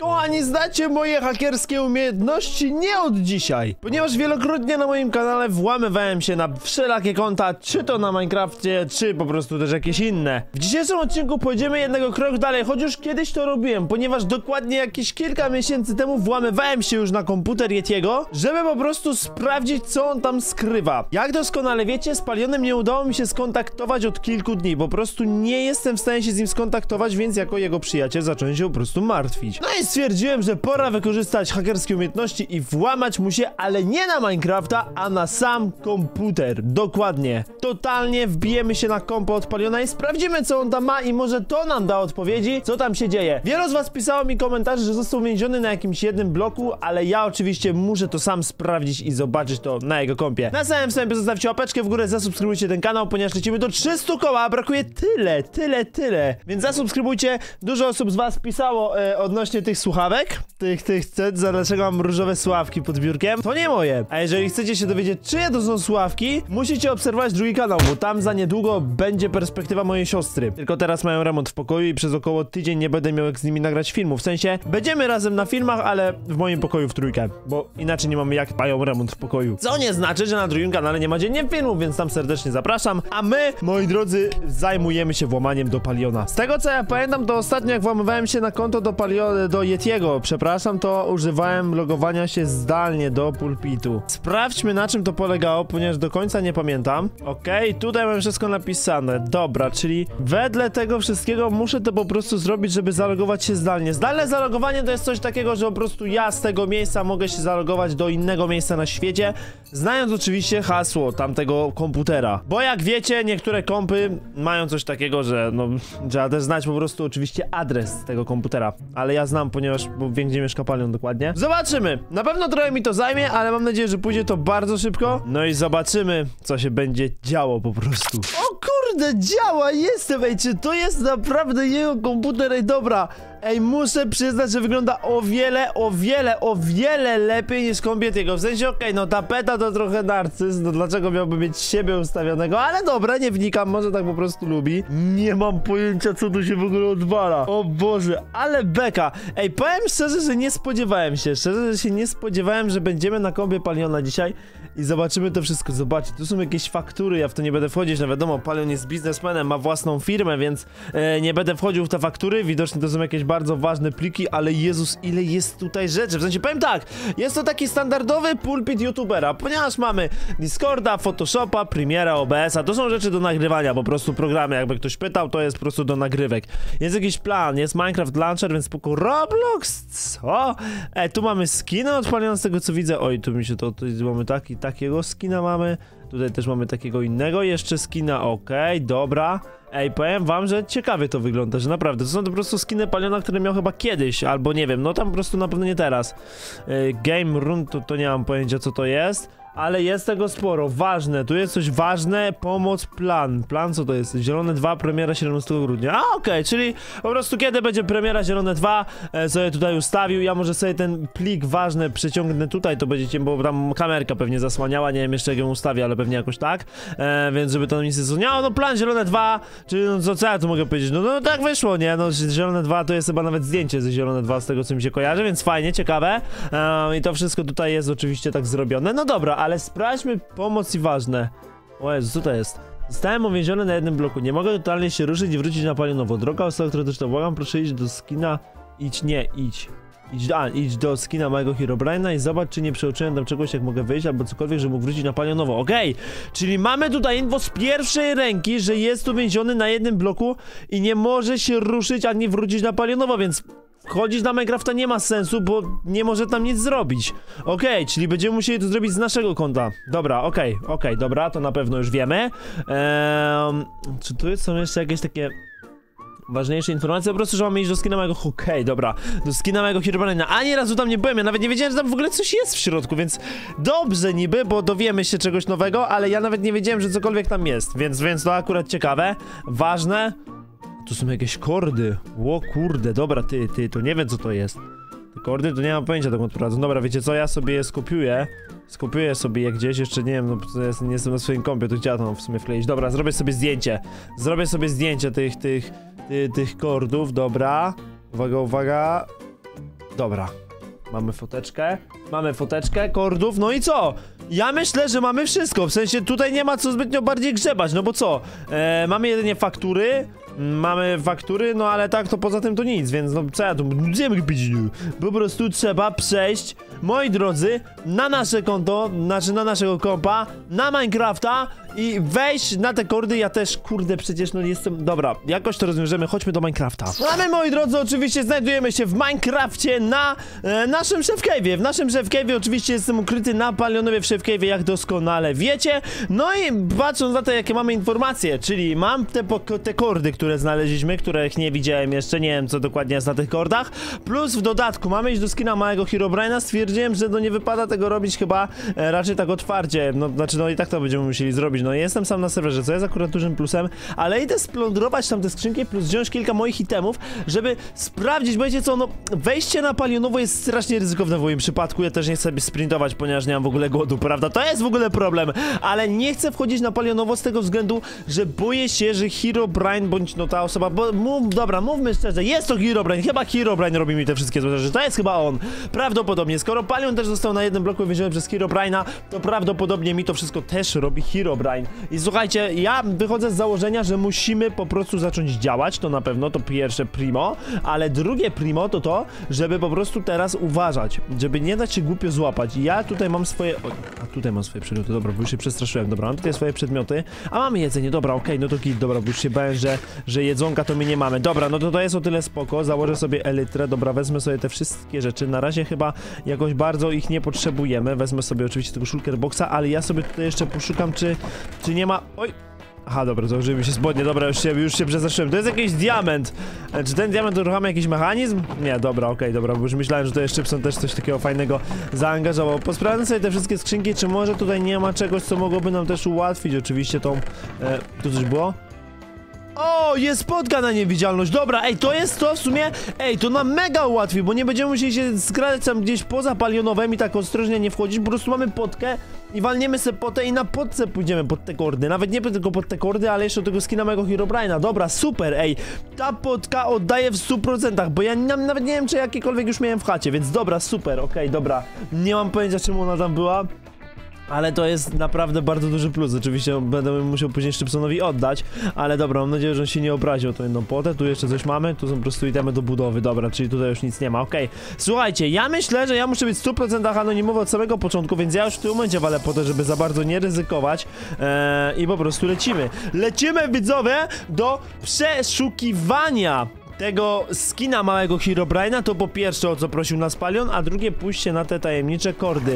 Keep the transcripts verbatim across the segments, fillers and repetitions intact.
Kochani, znacie moje hakerskie umiejętności nie od dzisiaj, ponieważ wielokrotnie na moim kanale włamywałem się na wszelakie konta, czy to na Minecrafcie, czy po prostu też jakieś inne. W dzisiejszym odcinku pójdziemy jednego krok dalej, choć już kiedyś to robiłem, ponieważ dokładnie jakieś kilka miesięcy temu włamywałem się już na komputer Yetiego, żeby po prostu sprawdzić, co on tam skrywa. Jak doskonale wiecie, z Palionem nie udało mi się skontaktować od kilku dni, po prostu nie jestem w stanie się z nim skontaktować, więc jako jego przyjaciel zacząłem się po prostu martwić. No i stwierdziłem, że pora wykorzystać hakerskie umiejętności i włamać mu się, ale nie na Minecrafta, a na sam komputer. Dokładnie. Totalnie wbijemy się na kompo od Paliona i sprawdzimy, co on tam ma i może to nam da odpowiedzi, co tam się dzieje. Wielu z was pisało mi komentarze, że został uwięziony na jakimś jednym bloku, ale ja oczywiście muszę to sam sprawdzić i zobaczyć to na jego kompie. Na samym wstępie zostawcie łapeczkę w górę, zasubskrybujcie ten kanał, ponieważ lecimy do trzystu koła, a brakuje tyle, tyle, tyle. Więc zasubskrybujcie. Dużo osób z was pisało e, odnośnie tych słuchawek, tych, tych, tych, dlaczego mam różowe słuchawki pod biurkiem. To nie moje. A jeżeli chcecie się dowiedzieć, czyje to są słuchawki, musicie obserwować drugi kanał, bo tam za niedługo będzie perspektywa mojej siostry. Tylko teraz mają remont w pokoju i przez około tydzień nie będę miał jak z nimi nagrać filmu. W sensie, będziemy razem na filmach, ale w moim pokoju w trójkę, bo inaczej nie mamy jak mają remont w pokoju. Co nie znaczy, że na drugim kanale nie ma dziennie filmów, więc tam serdecznie zapraszam. A my, moi drodzy, zajmujemy się włamaniem do Paliona. Z tego co ja pamiętam, to ostatnio jak włamywałem się na konto do Paliona, do Yetiego, przepraszam, to używałem logowania się zdalnie do pulpitu. Sprawdźmy, na czym to polegało, ponieważ do końca nie pamiętam. Okej, okay, tutaj mam wszystko napisane. Dobra, czyli wedle tego wszystkiego muszę to po prostu zrobić, żeby zalogować się zdalnie. Zdalne zalogowanie to jest coś takiego, że po prostu ja z tego miejsca mogę się zalogować do innego miejsca na świecie, znając oczywiście hasło tamtego komputera. Bo jak wiecie, niektóre kompy mają coś takiego, że no, trzeba też znać po prostu oczywiście adres tego komputera. Ale ja znam, ponieważ bo wiem, gdzie mieszka Palion dokładnie. Zobaczymy. Na pewno trochę mi to zajmie, ale mam nadzieję, że pójdzie to bardzo szybko. No i zobaczymy, co się będzie działo po prostu. O kurde, działa! Jestem! Ej, czy to jest naprawdę jego komputer? Ej, dobra. Ej, muszę przyznać, że wygląda o wiele, o wiele, o wiele lepiej niż kompiet jego. W sensie, okej, okay, no tapeta to trochę narcyz, no dlaczego miałby mieć siebie ustawionego, ale dobra, nie wnikam, może tak po prostu lubi. Nie mam pojęcia, co tu się w ogóle odwala. O Boże, ale beka. Ej, powiem szczerze, że nie spodziewałem się, szczerze, że się nie spodziewałem, że będziemy na kompie Paliona dzisiaj i zobaczymy to wszystko. Zobaczcie, tu są jakieś faktury, ja w to nie będę wchodzić, no wiadomo, Palion jest biznesmenem, ma własną firmę, więc e, nie będę wchodził w te faktury, widocznie to są jakieś bardzo ważne pliki, ale Jezus, ile jest tutaj rzeczy. W sensie, powiem tak, jest to taki standardowy pulpit youtubera, ponieważ mamy Discorda, Photoshopa, Premiera, O B S-a, to są rzeczy do nagrywania, po prostu programy, jakby ktoś pytał, to jest po prostu do nagrywek. Jest jakiś plan, jest Minecraft Launcher, więc spoko. Roblox, co? E, tu mamy skiny odpalone z tego, co widzę. Oj, tu mi się to, tu mamy taki, takiego skina mamy, tutaj też mamy takiego innego, jeszcze skina, okej, okay, dobra. Ej, powiem wam, że ciekawie to wygląda, że naprawdę, to są to po prostu skiny Paliona, które miał chyba kiedyś, albo nie wiem, no tam po prostu na pewno nie teraz. Yy, Game Room, to, to nie mam pojęcia, co to jest, ale jest tego sporo. Ważne, tu jest coś ważne, pomoc, plan. Plan, co to jest? Zielone dwa, premiera siedemnastego grudnia. A, okej, okay, czyli po prostu kiedy będzie premiera Zielone dwa, e, sobie tutaj ustawił, ja może sobie ten plik ważny przeciągnę tutaj, to będziecie, bo tam kamerka pewnie zasłaniała, nie wiem jeszcze jak ją ustawię, ale pewnie jakoś tak, e, więc żeby to nic nie zasłaniało, no plan Zielone dwa, czyli no co, co ja tu mogę powiedzieć, no, no tak wyszło, nie, no Zielone dwa to jest chyba nawet zdjęcie ze Zielone dwa z tego, co mi się kojarzy, więc fajnie, ciekawe, e, i to wszystko tutaj jest oczywiście tak zrobione, no dobra, ale sprawdźmy pomoc i ważne. O Jezu, co to jest? Zostałem uwięziony na jednym bloku. Nie mogę totalnie się ruszyć i wrócić na Palionowo. Droga osoba, która też to błagam, proszę iść do skina. Idź, nie, idź. Idź, a, idź do skina mojego Herobrine'a i zobacz, czy nie przeoczyłem tam czegoś, jak mogę wyjść, albo cokolwiek, żeby mógł wrócić na Palionowo. Okej, okay. Czyli mamy tutaj info z pierwszej ręki, że jest uwięziony na jednym bloku i nie może się ruszyć, ani wrócić na Palionowo, więc wchodzić na Minecrafta nie ma sensu, bo nie może tam nic zrobić. Okej, okay, czyli będziemy musieli to zrobić z naszego konta. Dobra, okej, okay, okej, okay, dobra, to na pewno już wiemy. Eee, czy tu są jeszcze jakieś takie ważniejsze informacje? Po prostu, że mamy iść do skina mojego... Okej, okay, dobra, do skina mojego Herobrine'a. Ani razu tam nie byłem, ja nawet nie wiedziałem, że tam w ogóle coś jest w środku, więc dobrze niby, bo dowiemy się czegoś nowego, ale ja nawet nie wiedziałem, że cokolwiek tam jest, więc, więc to akurat ciekawe, ważne. Tu są jakieś kordy. Ło kurde, dobra, ty, ty, to nie wiem, co to jest. Te kordy to nie mam pojęcia, dokąd prowadzą. Dobra, wiecie co, ja sobie je skopiuję. Skopiuję sobie je gdzieś, jeszcze nie wiem, no ja nie jestem na swoim kompie, to chciałem to w sumie wkleić. Dobra, zrobię sobie zdjęcie. Zrobię sobie zdjęcie tych, tych, tych, tych kordów, dobra. Uwaga, uwaga. Dobra. Mamy foteczkę, mamy foteczkę, kordów, no i co? Ja myślę, że mamy wszystko, w sensie tutaj nie ma co zbytnio bardziej grzebać, no bo co? E, mamy jedynie faktury, mamy faktury, no ale tak to poza tym to nic, więc no co ja tu będziemy kpić? Po prostu trzeba przejść, moi drodzy, na nasze konto, znaczy na naszego kompa, na Minecrafta i wejść na te kordy. Ja też, kurde, przecież no jestem, dobra, jakoś to rozwiążemy, chodźmy do Minecrafta. A my, moi drodzy, oczywiście znajdujemy się w Minecrafcie na e, naszym Chef Cave'ie. W naszym Chef Cave'ie oczywiście jestem ukryty na Palionowie w Chef Cave'ie, jak doskonale wiecie. No i patrząc na to, jakie mamy informacje, czyli mam te, te kordy, które znaleźliśmy, których nie widziałem jeszcze, nie wiem co dokładnie jest na tych kordach, plus w dodatku mamy iść do skina małego Herobrine'a. Stwierdziłem, że no nie wypada tego robić chyba e, raczej tak otwarcie, no znaczy no i tak to będziemy musieli zrobić. No jestem sam na serwerze, co jest akurat dużym plusem, ale idę splądrować tam te skrzynki, plus wziąć kilka moich itemów, żeby sprawdzić, bo wiecie co, no wejście na Palionowo jest strasznie ryzykowne w moim przypadku. Ja też nie chcę sobie sprintować, ponieważ nie mam w ogóle głodu, prawda? To jest w ogóle problem, ale nie chcę wchodzić na Palionowo z tego względu, że boję się, że Herobrine bądź no ta osoba, bo mów, dobra, mówmy szczerze, jest to Herobrine, chyba Herobrine robi mi te wszystkie złe rzeczy, to jest chyba on, prawdopodobnie, skoro Palion też został na jednym bloku więziony przez Herobrine'a, to prawdopodobnie mi to wszystko też robi Herobrine. I słuchajcie, ja wychodzę z założenia, że musimy po prostu zacząć działać, to na pewno, to pierwsze primo, ale drugie primo to to, żeby po prostu teraz uważać, żeby nie dać się głupio złapać. Ja tutaj mam swoje... O, a tutaj mam swoje przedmioty, dobra, bo już się przestraszyłem, dobra, mam tutaj swoje przedmioty, a mamy jedzenie, dobra, okej, okay, no to git, dobra, bo już się bałem, że, że jedzonka to my nie mamy, dobra, no to to jest o tyle spoko, założę sobie elytrę, dobra, wezmę sobie te wszystkie rzeczy, na razie chyba jakoś bardzo ich nie potrzebujemy, wezmę sobie oczywiście tego shulker boxa, ale ja sobie tutaj jeszcze poszukam, czy, czy nie ma... Oj! Aha, dobra, założyły mi się spodnie, dobra, już się, już się przestraszyłem. To jest jakiś diament. E, czy ten diament uruchamia jakiś mechanizm? Nie, dobra, okej, okay, dobra, bo już myślałem, że to jest Szczypson też coś takiego fajnego zaangażował. Posprawdzę sobie te wszystkie skrzynki, czy może tutaj nie ma czegoś, co mogłoby nam też ułatwić oczywiście tą... E, tu coś było? O, jest podka na niewidzialność, dobra, ej, to jest to w sumie, ej, to nam mega ułatwi, bo nie będziemy musieli się skradać tam gdzieś poza Palionowem i tak ostrożnie nie wchodzić, po prostu mamy podkę i walniemy sobie potę i na podce pójdziemy pod te kordy, nawet nie tylko pod te kordy, ale jeszcze do tego skina mego Herobrine'a, dobra, super, ej, ta podka oddaje w stu procentach, bo ja nawet nie wiem, czy jakiekolwiek już miałem w chacie, więc dobra, super, okej, okay, dobra, nie mam pojęcia, czemu ona tam była. Ale to jest naprawdę bardzo duży plus, oczywiście będę musiał później Szczypsonowi oddać, ale dobra, mam nadzieję, że on się nie obraził o to jedną potę, tu jeszcze coś mamy, tu są po prostu itemy do budowy, dobra, czyli tutaj już nic nie ma, okej. Okay. Słuchajcie, ja myślę, że ja muszę być w stu procentach anonimowy od samego początku, więc ja już w tym momencie walę po to, żeby za bardzo nie ryzykować eee, i po prostu lecimy. Lecimy, widzowie, do przeszukiwania tego skina małego Herobrine'a, to po pierwsze o co prosił nas Palion, a drugie pójście na te tajemnicze kordy.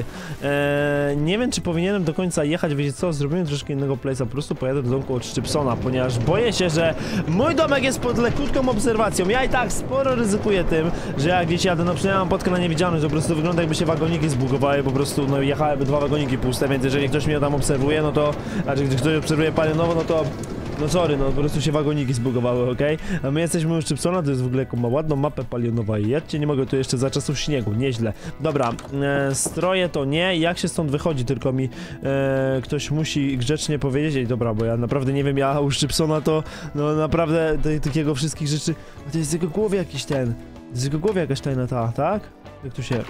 Eee, nie wiem, czy powinienem do końca jechać, wiecie co, zrobimy troszkę innego place'a, po prostu pojadę do domku od Szczypsona, ponieważ boję się, że mój domek jest pod lekutką obserwacją. Ja i tak sporo ryzykuję tym, że jak gdzieś jadę, no przynajmniej mam podkę na niewidzialność, to po prostu wygląda jakby się wagoniki zbugowały, po prostu no jechałyby dwa wagoniki puste, więc jeżeli ktoś mnie tam obserwuje, no to, a czy ktoś obserwuje Palionowo, no to no sorry, no po prostu się wagoniki zbugowały, okej? Okay? A my jesteśmy u Szczypsona, to jest w ogóle ma ładną mapę Palionowa i jadźcie, nie mogę tu jeszcze za czasów śniegu, nieźle. Dobra, e, stroje to nie, jak się stąd wychodzi, tylko mi e, ktoś musi grzecznie powiedzieć. Ej, dobra, bo ja naprawdę nie wiem, ja u Szczypsona to, no naprawdę te, takiego wszystkich rzeczy, to jest jego głowie jakiś ten, to jest jego głowie jakaś tajna ta, tak? Jak tu się,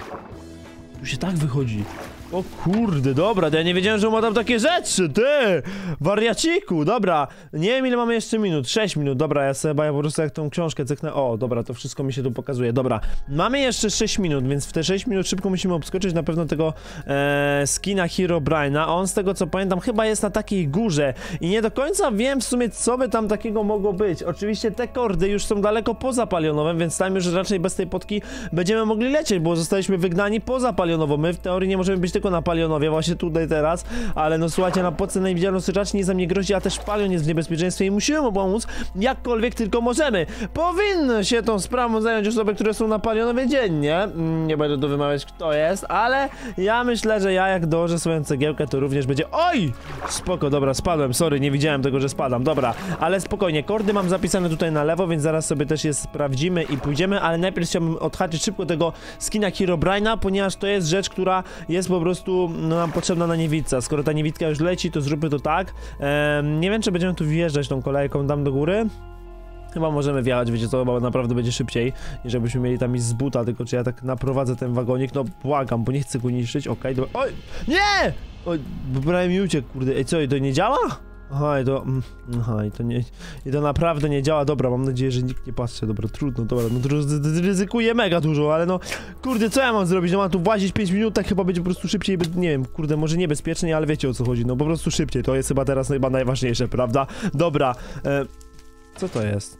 tu się tak wychodzi. O kurde, dobra, to ja nie wiedziałem, że ma tam takie rzeczy, ty! Wariaciku, dobra. Nie wiem, ile mamy jeszcze minut, sześć minut, dobra, ja sobie ja po prostu jak tą książkę cyknę, o, dobra, to wszystko mi się tu pokazuje, dobra. Mamy jeszcze sześć minut, więc w te sześć minut szybko musimy obskoczyć na pewno tego e, skina Herobrine'a. On z tego co pamiętam chyba jest na takiej górze i nie do końca wiem w sumie, co by tam takiego mogło być. Oczywiście te kordy już są daleko poza Palionowem, więc tam już raczej bez tej potki będziemy mogli lecieć, bo zostaliśmy wygnani poza Palionowo. My w teorii nie możemy być tylko na Palionowie, właśnie tutaj teraz, ale no słuchajcie, na podce najwidzialność raczej nie za mnie grozi, a też Palion jest w niebezpieczeństwie i musimy mu pomóc, jakkolwiek tylko możemy. Powinny się tą sprawą zająć osoby, które są na Palionowie dziennie, nie będę tu wymawiać kto jest, ale ja myślę, że ja jak dołożę swoją cegiełkę, to również będzie... Oj! Spoko, dobra, spadłem, sorry, nie widziałem tego, że spadam, dobra, ale spokojnie, kordy mam zapisane tutaj na lewo, więc zaraz sobie też je sprawdzimy i pójdziemy, ale najpierw chciałbym odhaczyć szybko tego skina Herobrine'a, ponieważ to jest rzecz, która jest po prostu no, nam potrzebna na niewidce. Skoro ta niewidka już leci, to zróbmy to tak. Ehm, nie wiem, czy będziemy tu wjeżdżać tą kolejką tam do góry. Chyba możemy wjechać, wiecie co, chyba naprawdę będzie szybciej, niż żebyśmy mieli tam iść z buta, tylko czy ja tak naprowadzę ten wagonik, no błagam, bo nie chcę go niszczyć, okej, okay, oj, nie! Oj, prawie mi uciekł, kurde, ej co, i to nie działa? Aha, i to, mm, aha, i to nie, i to naprawdę nie działa, dobra, mam nadzieję, że nikt nie patrzy, dobra, trudno, dobra, no to ryzykuję mega dużo, ale no, kurde, co ja mam zrobić, no mam tu włazić pięć minut, tak chyba będzie po prostu szybciej, nie wiem, kurde, może niebezpiecznie, ale wiecie o co chodzi, no po prostu szybciej, to jest chyba teraz chyba najważniejsze, prawda? Dobra, e, co to jest?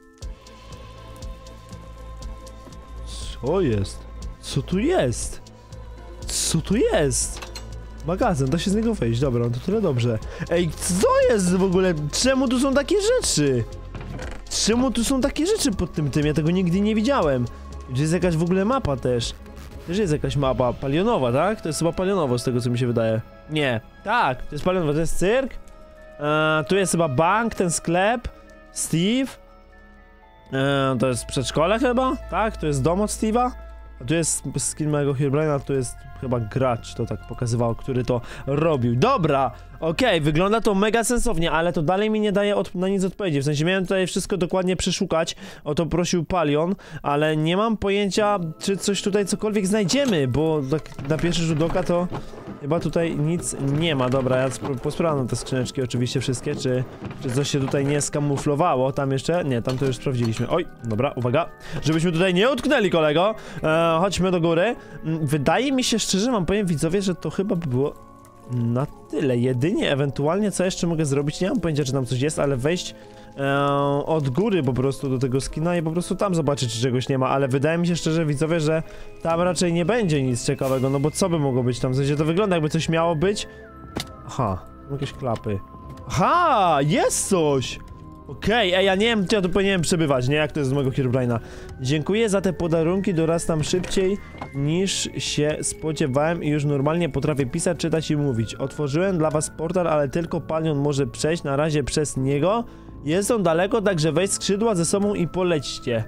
Co jest? Co tu jest? Co tu jest? Magazyn, da się z niego wejść, dobra, no to tyle dobrze. Ej, co jest w ogóle? Czemu tu są takie rzeczy? Czemu tu są takie rzeczy pod tym tym? Ja tego nigdy nie widziałem. Gdzie jest jakaś w ogóle mapa też? Też jest jakaś mapa palionowa, tak? To jest chyba palionowo z tego co mi się wydaje. Nie, tak, to jest palionowo, to jest cyrk. Eee, tu jest chyba bank, ten sklep. Steve. Eee, to jest przedszkole chyba, tak? To jest dom od Steve'a. A tu jest skin mojego Herobrine'a, tu jest chyba gracz, to tak pokazywał, który to robił. Dobra, okej, okay, wygląda to mega sensownie, ale to dalej mi nie daje od, na nic odpowiedzi. W sensie miałem tutaj wszystko dokładnie przeszukać, o to prosił Palion, ale nie mam pojęcia, czy coś tutaj cokolwiek znajdziemy, bo tak na pierwszy rzut oka to chyba tutaj nic nie ma. Dobra, ja posprawdzam te skrzyneczki oczywiście wszystkie, czy, czy coś się tutaj nie skamuflowało. Tam jeszcze? Nie, tam to już sprawdziliśmy. Oj, dobra, uwaga, żebyśmy tutaj nie utknęli, kolego. E, chodźmy do góry. Wydaje mi się, szczerze wam powiem, widzowie, że to chyba by było na tyle. Jedynie ewentualnie co jeszcze mogę zrobić, nie mam pojęcia, czy tam coś jest, ale wejść e, od góry po prostu do tego skina i po prostu tam zobaczyć, czy czegoś nie ma, ale wydaje mi się szczerze, widzowie, że tam raczej nie będzie nic ciekawego, no bo co by mogło być tam? W sensie to wygląda, jakby coś miało być. Aha, jakieś klapy. Aha, jest coś! Okej, okay, ej, ja nie wiem, czy ja tu powinienem przebywać, nie? Jak to jest z mojego Herobrine'a. Dziękuję za te podarunki, dorastam szybciej niż się spodziewałem i już normalnie potrafię pisać, czytać i mówić. Otworzyłem dla was portal, ale tylko Palion może przejść, na razie przez niego. Jest on daleko, także weź skrzydła ze sobą i polećcie.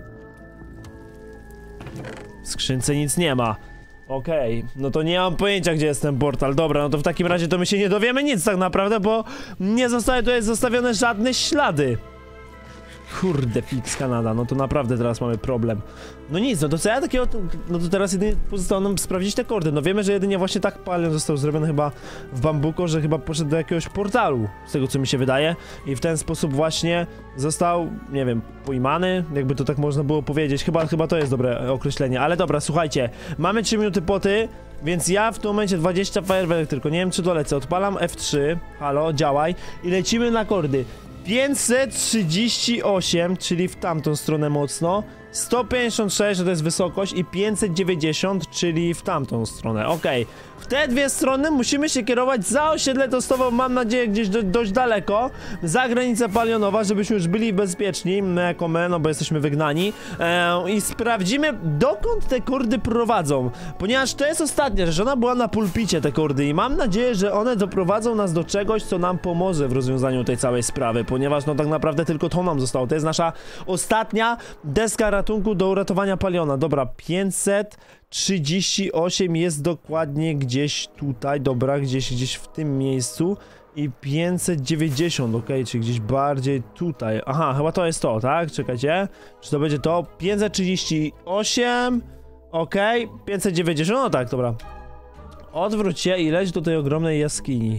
W skrzynce nic nie ma. Okej, okay, no to nie mam pojęcia, gdzie jest ten portal. Dobra, no to w takim razie to my się nie dowiemy nic tak naprawdę, bo nie zostały tutaj zostawione żadne ślady. Kurde, Fix Kanada, no to naprawdę teraz mamy problem. No nic, no to co ja takiego, no to teraz jedynie pozostało nam sprawdzić te kordy. No wiemy, że jedynie właśnie tak Palion został zrobiony chyba w Bambuko, że chyba poszedł do jakiegoś portalu, z tego co mi się wydaje. I w ten sposób właśnie został, nie wiem, pojmany, jakby to tak można było powiedzieć. Chyba, chyba to jest dobre określenie, ale dobra, słuchajcie, mamy trzy minuty poty, więc ja w tym momencie dwadzieścia fajerwerek tylko, nie wiem czy dolecę, odpalam F trzy, halo, działaj i lecimy na kordy. pięćset trzydzieści osiem, czyli w tamtą stronę mocno, sto pięćdziesiąt sześć, to jest wysokość i pięćset dziewięćdziesiąt, czyli w tamtą stronę, okej. Okay. W te dwie strony musimy się kierować za osiedle tostową, mam nadzieję gdzieś do, dość daleko, za granicę palionowa, żebyśmy już byli bezpieczni, my jako my, no bo jesteśmy wygnani, eee, i sprawdzimy dokąd te kordy prowadzą, ponieważ to jest ostatnia rzecz, ona była na pulpicie te kordy i mam nadzieję, że one doprowadzą nas do czegoś, co nam pomoże w rozwiązaniu tej całej sprawy, ponieważ no tak naprawdę tylko to nam zostało, to jest nasza ostatnia deska ratunku do uratowania Paliona. Dobra, pięćset trzydzieści osiem jest dokładnie gdzieś tutaj, dobra, gdzieś gdzieś w tym miejscu i pięćset dziewięćdziesiąt, ok, czyli gdzieś bardziej tutaj. Aha, chyba to jest to, tak? Czekajcie, czy to będzie to? pięćset trzydzieści osiem, ok, pięćset dziewięćdziesiąt, no tak, dobra. Odwróć się i leć do tej ogromnej jaskini.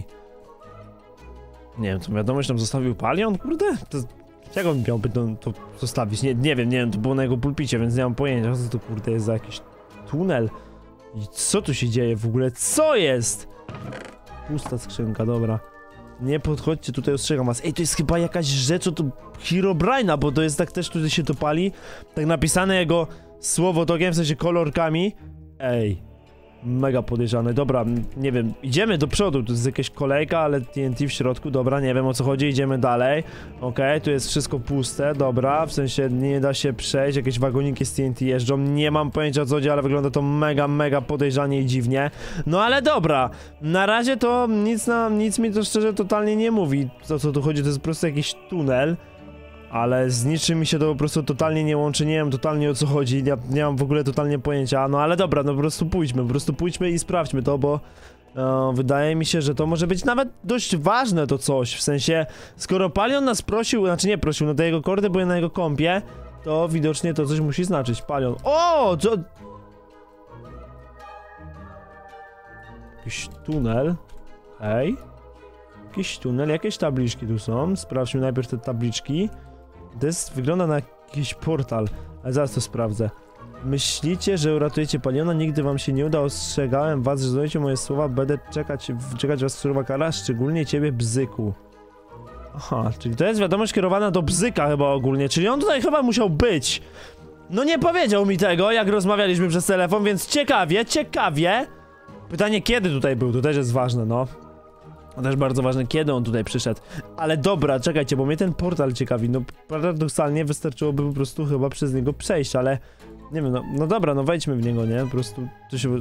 Nie wiem, to wiadomość tam zostawił Palion? Kurde, to... Jak on miałby to, to zostawić? Nie, nie wiem, nie wiem, to było na jego pulpicie, więc nie mam pojęcia, co to kurde jest za jakiś tunel. I co tu się dzieje w ogóle? Co jest? Pusta skrzynka, dobra. Nie podchodźcie, tutaj ostrzegam was. Ej, to jest chyba jakaś rzecz od Herobrine'a, bo to jest tak też, tutaj się to pali. Tak napisane jego słowotokiem, w sensie kolorkami. Ej. Mega podejrzane, dobra, nie wiem, idziemy do przodu, tu jest jakaś kolejka, ale T N T w środku, dobra, nie wiem o co chodzi, idziemy dalej. Okej, okay, tu jest wszystko puste, dobra, w sensie nie da się przejść, jakieś wagoniki z T N T jeżdżą, nie mam pojęcia o co chodzi, ale wygląda to mega, mega podejrzanie i dziwnie. No ale dobra, na razie to nic, na, nic mi to szczerze totalnie nie mówi, o co tu chodzi, to jest po prostu jakiś tunel. Ale z niczym mi się to po prostu totalnie nie łączy, nie wiem totalnie o co chodzi, ja nie mam w ogóle totalnie pojęcia, no ale dobra, no po prostu pójdźmy, po prostu pójdźmy i sprawdźmy to, bo E, wydaje mi się, że to może być nawet dość ważne to coś, w sensie, skoro Palion nas prosił, znaczy nie prosił, no te jego kordy były na jego kompie, to widocznie to coś musi znaczyć. Palion. O! Co? Jakiś tunel. Hej. Jakiś tunel, jakieś tabliczki tu są. Sprawdźmy najpierw te tabliczki. To jest, wygląda na jakiś portal, ale zaraz to sprawdzę. Myślicie, że uratujecie Paliona? Nigdy wam się nie uda. Ostrzegałem was, że znajdziecie moje słowa. Będę czekać, czekać was surowa kara, szczególnie ciebie, Bzyku. Aha, czyli to jest wiadomość kierowana do Bzyka chyba ogólnie, czyli on tutaj chyba musiał być. No nie powiedział mi tego, jak rozmawialiśmy przez telefon, więc ciekawie, ciekawie. Pytanie, kiedy tutaj był, to też jest ważne, no. To też bardzo ważne, kiedy on tutaj przyszedł. Ale dobra, czekajcie, bo mnie ten portal ciekawi. No paradoksalnie wystarczyłoby po prostu chyba przez niego przejść, ale... Nie wiem, no, no dobra, no wejdźmy w niego, nie? Po prostu to się...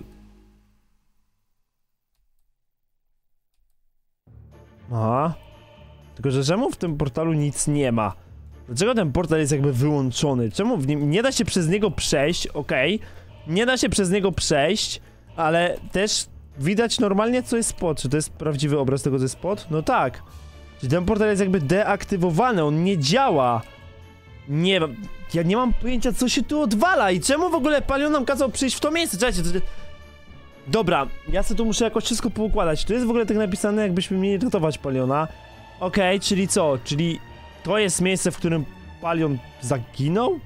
Aha. Tylko, że czemu w tym portalu nic nie ma? Dlaczego ten portal jest jakby wyłączony? Czemu w nim... Nie da się przez niego przejść, okej. Okay. Nie da się przez niego przejść, ale też widać normalnie, co jest spod. Czy to jest prawdziwy obraz tego, co jest spod? No tak. Czyli ten portal jest jakby deaktywowany, on nie działa. Nie wiem, ja nie mam pojęcia, co się tu odwala i czemu w ogóle Palion nam kazał przyjść w to miejsce. Czekajcie, to... Dobra, ja sobie tu muszę jakoś wszystko poukładać. Tu jest w ogóle tak napisane, jakbyśmy mieli ratować Paliona. Okej, okay, czyli co? Czyli to jest miejsce, w którym Palion zaginął?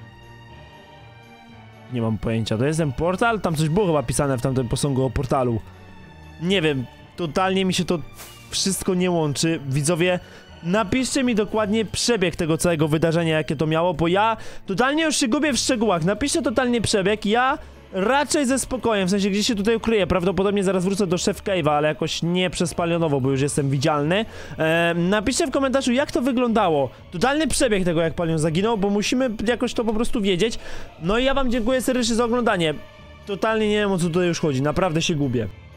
Nie mam pojęcia, to jest ten portal? Tam coś było chyba pisane w tamtym posągu o portalu. Nie wiem, totalnie mi się to wszystko nie łączy. Widzowie, napiszcie mi dokładnie przebieg tego całego wydarzenia, jakie to miało, bo ja totalnie już się gubię w szczegółach. Napiszcie totalnie przebieg, ja raczej ze spokojem, w sensie gdzieś się tutaj ukryję. Prawdopodobnie zaraz wrócę do Chef Cave'a, ale jakoś nie przez Palionowo, bo już jestem widzialny. Eee, napiszcie w komentarzu, jak to wyglądało. Totalny przebieg tego, jak Palion zaginął, bo musimy jakoś to po prostu wiedzieć. No i ja wam dziękuję serdecznie za oglądanie. Totalnie nie wiem, o co tutaj już chodzi, naprawdę się gubię.